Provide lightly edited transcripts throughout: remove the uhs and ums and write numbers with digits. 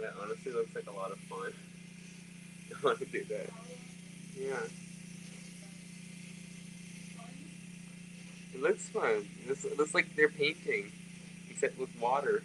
That honestly looks like a lot of fun. I want to do that. Yeah. It looks fun. It looks like they're painting, except with water.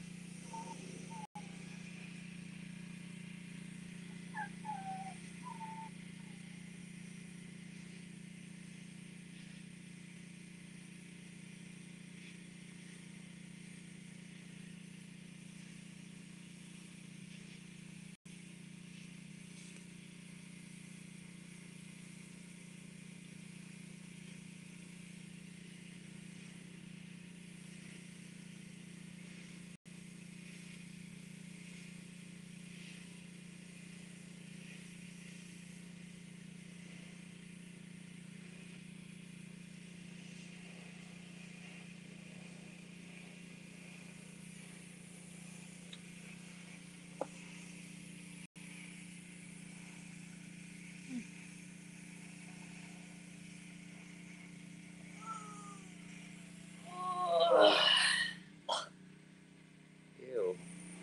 Ew.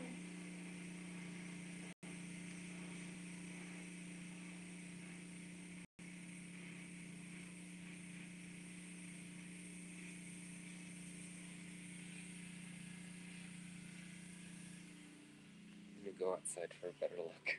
Let me go outside for a better look.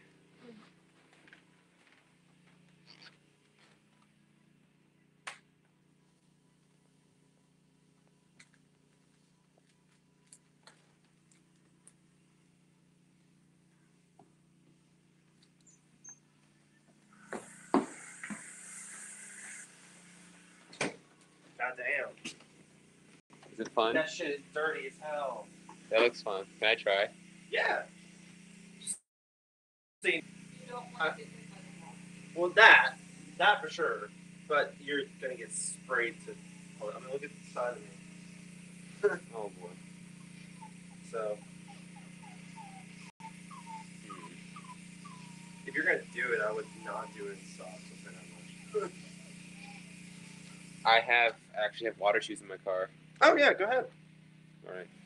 Goddamn. Is it fun? That shit is dirty as hell. That looks fun. Can I try? Yeah. See, You don't want it well, that for sure. But you're gonna get sprayed to. I mean, look at the side of me. Oh boy. So, if you're gonna do it, I would not do it in socks. I'll say that much. I actually have water shoes in my car. Oh yeah, go ahead. All right.